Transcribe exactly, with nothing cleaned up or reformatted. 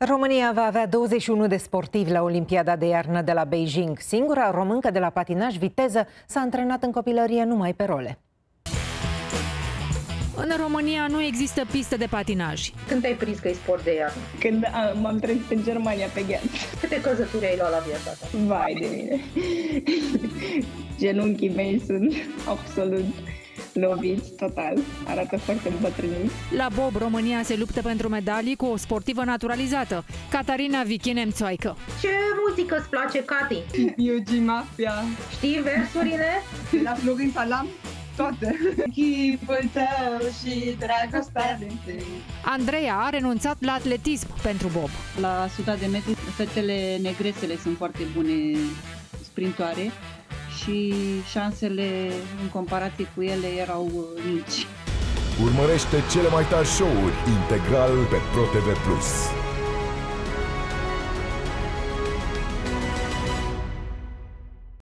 România va avea douăzeci și unu de sportivi la Olimpiada de iarnă de la Beijing. Singura româncă de la patinaj viteză s-a antrenat în copilărie numai pe role. În România nu există pistă de patinaj. Când te-ai prins că e sport de iarnă? Când m-am trezit în Germania pe gheață. Câte căzături ai luat la viața ta? Vai de mine! Genunchii mei sunt absolut loviți, total. Arată foarte bătrâniți. La bob, România se luptă pentru medalii cu o sportivă naturalizată, Catarina Vichine-Mțoaică. Ce muzică îți place, Cati? Eu G-Mafia. Știi versurile? La Florin Salam? Toate. Chipul tău și dragostea din tine. Andreea a renunțat la atletism pentru bob. La suta de metri, fetele negresele sunt foarte bune sprintoare și șansele în comparație cu ele erau mici. Urmărește cele mai tari show-uri integral pe ProTV plus.